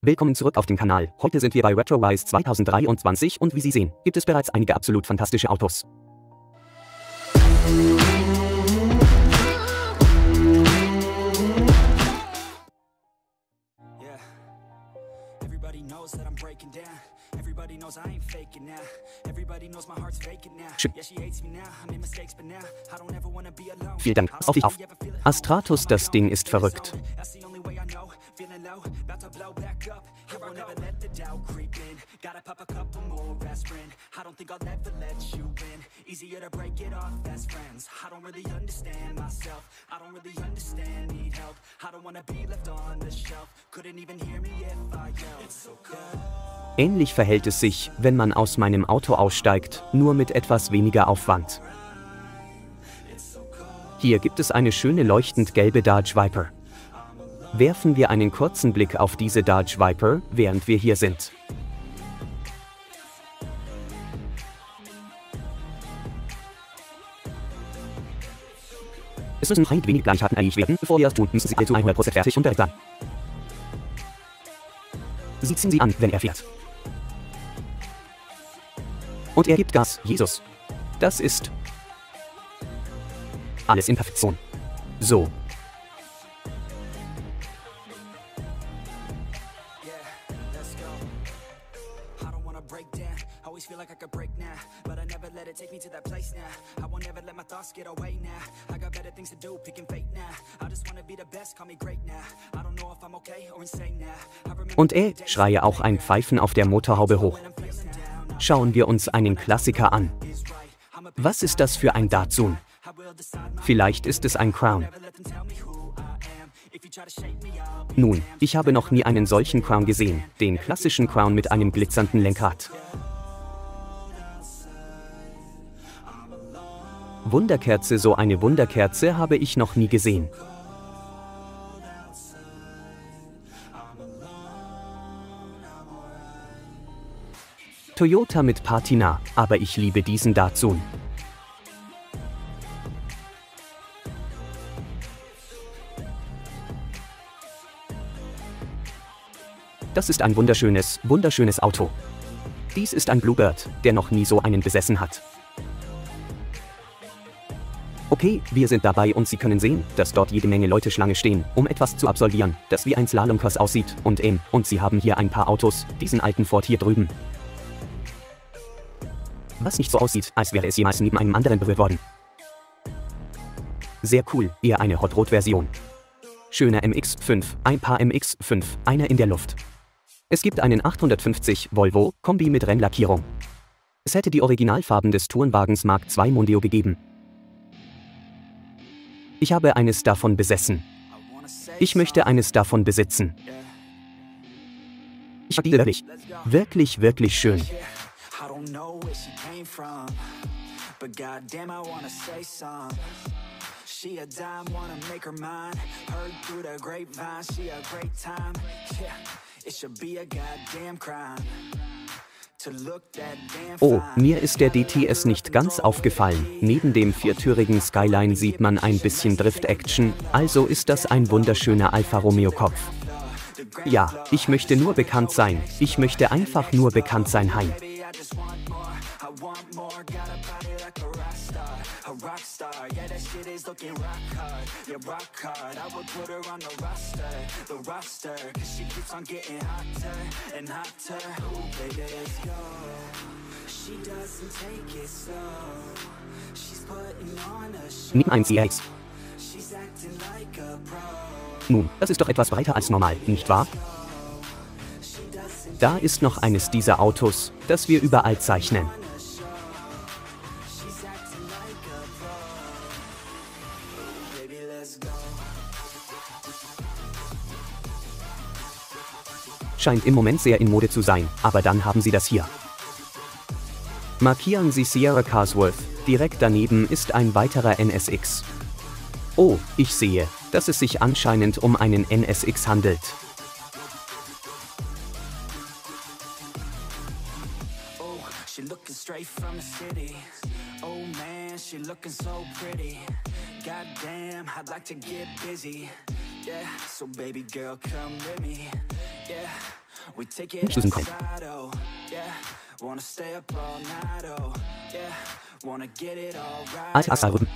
Willkommen zurück auf dem Kanal. Heute sind wir bei RetroRise 2023 und wie Sie sehen, gibt es bereits einige absolut fantastische Autos. Vielen Dank, pass auf dich auf. Astratus, das Ding ist verrückt. Ähnlich verhält es sich, wenn man aus meinem Auto aussteigt, nur mit etwas weniger Aufwand. Hier gibt es eine schöne leuchtend gelbe Dodge Viper. Werfen wir einen kurzen Blick auf diese Dodge Viper, während wir hier sind. Es müssen ein wenig Gleichheiten erledigt werden, bevor wir es tun, müssen Sie zu 100% fertig und bereit sein. Sie ziehen Sie an, wenn er fährt. Und er gibt Gas, Jesus. Das ist alles in Perfektion. So. Und schreie auch ein Pfeifen auf der Motorhaube hoch. Schauen wir uns einen Klassiker an. Was ist das für ein Datsun? Vielleicht ist es ein Crown. Nun, ich habe noch nie einen solchen Crown gesehen, den klassischen Crown mit einem glitzernden Lenkrad. Wunderkerze, so eine Wunderkerze habe ich noch nie gesehen. Toyota mit Patina, aber ich liebe diesen Datsun. Das ist ein wunderschönes Auto. Dies ist ein Bluebird, der noch nie so einen besessen hat. Okay, wir sind dabei und Sie können sehen, dass dort jede Menge Leute Schlange stehen, um etwas zu absolvieren, das wie ein Slalomkurs aussieht und Sie haben hier ein paar Autos, diesen alten Ford hier drüben. Was nicht so aussieht, als wäre es jemals neben einem anderen berührt worden. Sehr cool, eher eine Hot-Rod-Version. Schöner MX-5, ein paar MX-5, einer in der Luft. Es gibt einen 850 Volvo Kombi mit Rennlackierung. Es hätte die Originalfarben des Tourenwagens Mark II Mondeo gegeben. Ich habe eines davon besessen. Ich möchte eines davon besitzen. Ich liebe wirklich, wirklich schön. Oh, mir ist der DTS nicht ganz aufgefallen. Neben dem viertürigen Skyline sieht man ein bisschen Drift-Action, also ist das ein wunderschöner Alfa Romeo-Kopf. Ja, ich möchte nur bekannt sein. Ich möchte einfach nur bekannt sein, Hein. Nimm ein CX. Nun, das ist doch etwas breiter als normal, nicht wahr? Da ist noch eines dieser Autos, das wir überall zeichnen. Scheint im Moment sehr in Mode zu sein, aber dann haben Sie das hier. Markieren Sie Sierra Carsworth, direkt daneben ist ein weiterer NSX. Oh, ich sehe, dass es sich anscheinend um einen NSX handelt. Nicht lösen können. Alltagsrhythmen.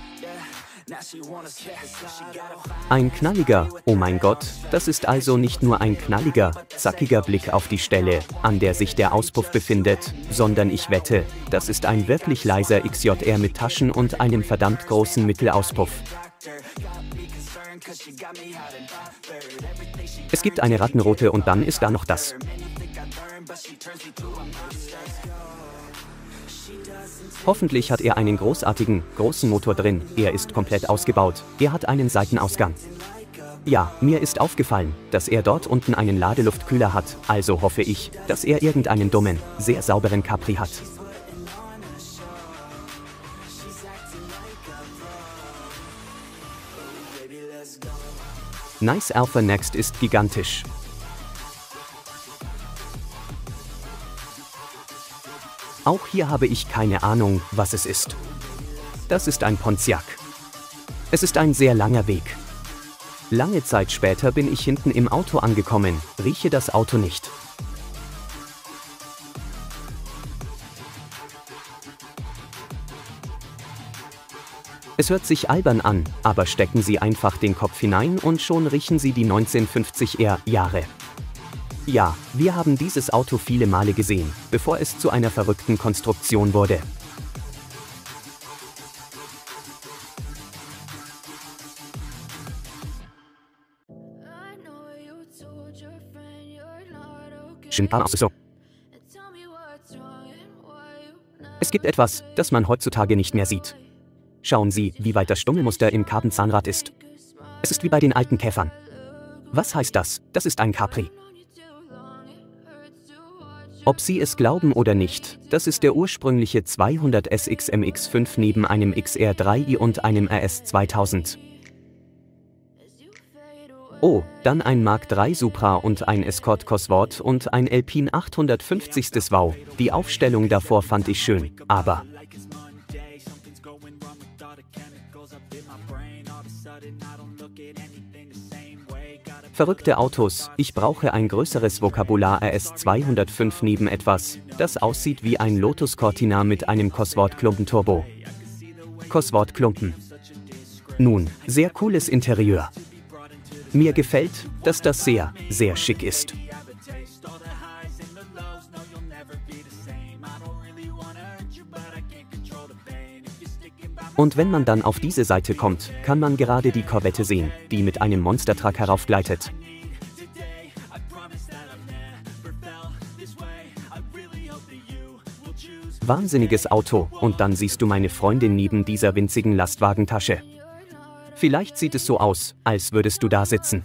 Ein knalliger, oh mein Gott, das ist also nicht nur ein knalliger, zackiger Blick auf die Stelle, an der sich der Auspuff befindet, sondern ich wette, das ist ein wirklich leiser XJR mit Taschen und einem verdammt großen Mittelauspuff. Es gibt eine Rattenrote und dann ist da noch das. Hoffentlich hat er einen großartigen, großen Motor drin, er ist komplett ausgebaut, er hat einen Seitenausgang. Ja, mir ist aufgefallen, dass er dort unten einen Ladeluftkühler hat, also hoffe ich, dass er irgendeinen dummen, sehr sauberen Capri hat. Nice Alpha Next ist gigantisch. Auch hier habe ich keine Ahnung, was es ist. Das ist ein Pontiac. Es ist ein sehr langer Weg. Lange Zeit später bin ich hinten im Auto angekommen, rieche das Auto nicht. Es hört sich albern an, aber stecken Sie einfach den Kopf hinein und schon riechen Sie die 1950er Jahre. Ja, wir haben dieses Auto viele Male gesehen, bevor es zu einer verrückten Konstruktion wurde. Es gibt etwas, das man heutzutage nicht mehr sieht. Schauen Sie, wie weit das Stummelmuster im Carbon-Zahnrad ist. Es ist wie bei den alten Käfern. Was heißt das? Das ist ein Capri. Ob Sie es glauben oder nicht, das ist der ursprüngliche 200 SX MX5 neben einem XR3i und einem RS 2000. Oh, dann ein Mark III Supra und ein Escort Cosworth und ein Alpine 850. Wow, die Aufstellung davor fand ich schön, aber... Verrückte Autos, ich brauche ein größeres Vokabular RS 205 neben etwas, das aussieht wie ein Lotus Cortina mit einem Cosworth-Klumpen-Turbo. Cosworth-Klumpen. Nun, sehr cooles Interieur. Mir gefällt, dass das sehr, sehr schick ist. Und wenn man dann auf diese Seite kommt, kann man gerade die Corvette sehen, die mit einem Monstertruck heraufgleitet. Wahnsinniges Auto, und dann siehst du meine Freundin neben dieser winzigen Lastwagentasche. Vielleicht sieht es so aus, als würdest du da sitzen.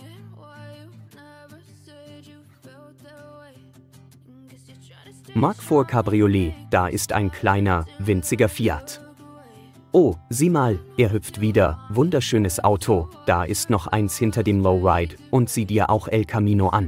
Mark IV Cabriolet, da ist ein kleiner, winziger Fiat. Oh, sieh mal, er hüpft wieder, wunderschönes Auto, da ist noch eins hinter dem Lowride, und sieh dir auch El Camino an.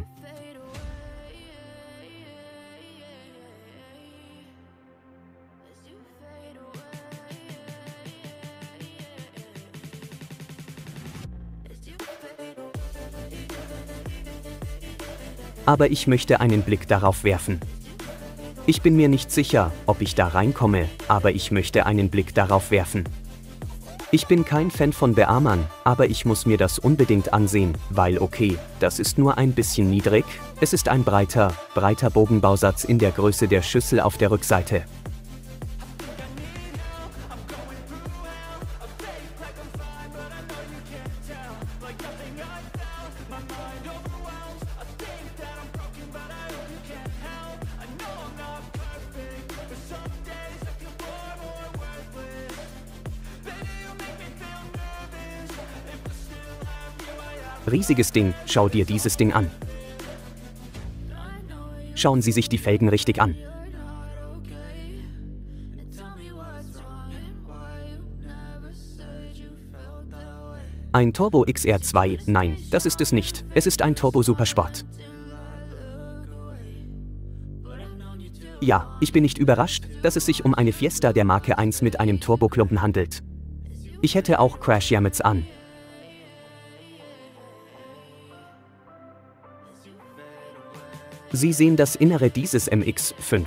Aber ich möchte einen Blick darauf werfen. Ich bin mir nicht sicher, ob ich da reinkomme, aber ich möchte einen Blick darauf werfen. Ich bin kein Fan von Beamern, aber ich muss mir das unbedingt ansehen, weil okay, das ist nur ein bisschen niedrig, es ist ein breiter Bogenbausatz in der Größe der Schüssel auf der Rückseite. Riesiges Ding, schau dir dieses Ding an. Schauen Sie sich die Felgen richtig an. Ein Turbo XR2, nein, das ist es nicht, es ist ein Turbo Supersport. Ja, ich bin nicht überrascht, dass es sich um eine Fiesta der Marke 1 mit einem Turboklumpen handelt. Ich hätte auch Crash Yammets an. Sie sehen das Innere dieses MX-5.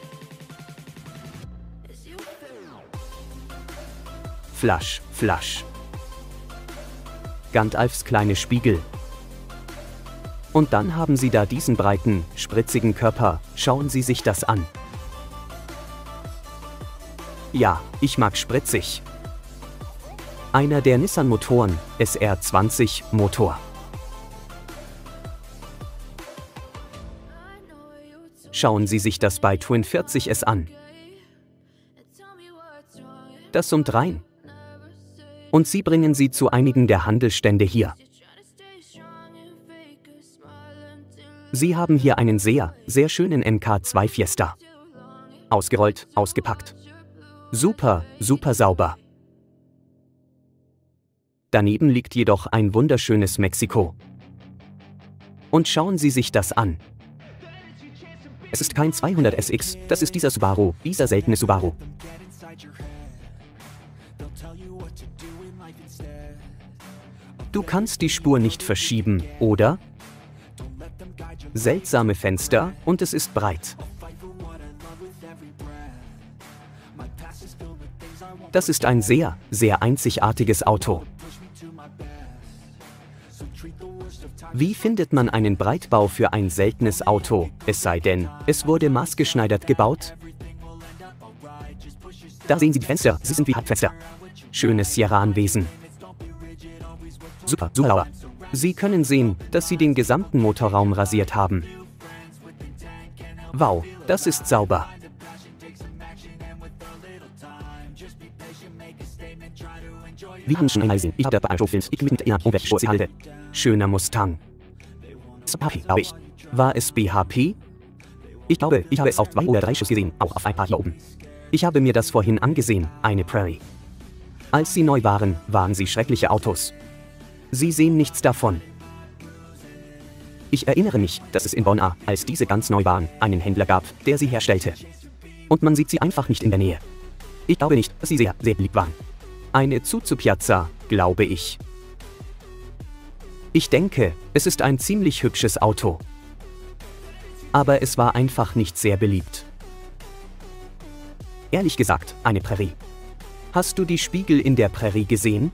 Flash, Flash. Gandalfs kleine Spiegel. Und dann haben Sie da diesen breiten, spritzigen Körper, schauen Sie sich das an. Ja, ich mag spritzig. Einer der Nissan-Motoren, SR20 Motor. Schauen Sie sich das bei Twin 40S an. Das summt rein. Und Sie bringen sie zu einigen der Handelsstände hier. Sie haben hier einen sehr, sehr schönen MK2 Fiesta. Ausgerollt, ausgepackt. Super, super sauber. Daneben liegt jedoch ein wunderschönes Mexiko. Und schauen Sie sich das an. Es ist kein 200SX, das ist dieser Subaru, dieser seltene Subaru. Du kannst die Spur nicht verschieben, oder? Seltsame Fenster und es ist breit. Das ist ein sehr, sehr einzigartiges Auto. Wie findet man einen Breitbau für ein seltenes Auto, es sei denn, es wurde maßgeschneidert gebaut? Da sehen Sie die Fenster, sie sind wie Halbfenster. Schönes Sierra-Anwesen. Super, super sauber. Sie können sehen, dass Sie den gesamten Motorraum rasiert haben. Wow, das ist sauber. Wie wünschen ein Eisen, ich habe bei einem Film, ich mit der Umweltschutz halte. Schöner Mustang. BHP, glaube ich. War es BHP? Ich glaube, ich habe es auf 2 oder 3 Schuss gesehen, auch auf ein paar hier oben. Ich habe mir das vorhin angesehen, eine Prairie. Als sie neu waren, waren sie schreckliche Autos. Sie sehen nichts davon. Ich erinnere mich, dass es in Bonn, als diese ganz neu waren, einen Händler gab, der sie herstellte. Und man sieht sie einfach nicht in der Nähe. Ich glaube nicht, dass sie sehr, sehr beliebt waren. Eine Zuzu-Piazza, glaube ich. Ich denke, es ist ein ziemlich hübsches Auto. Aber es war einfach nicht sehr beliebt. Ehrlich gesagt, eine Prärie. Hast du die Spiegel in der Prärie gesehen?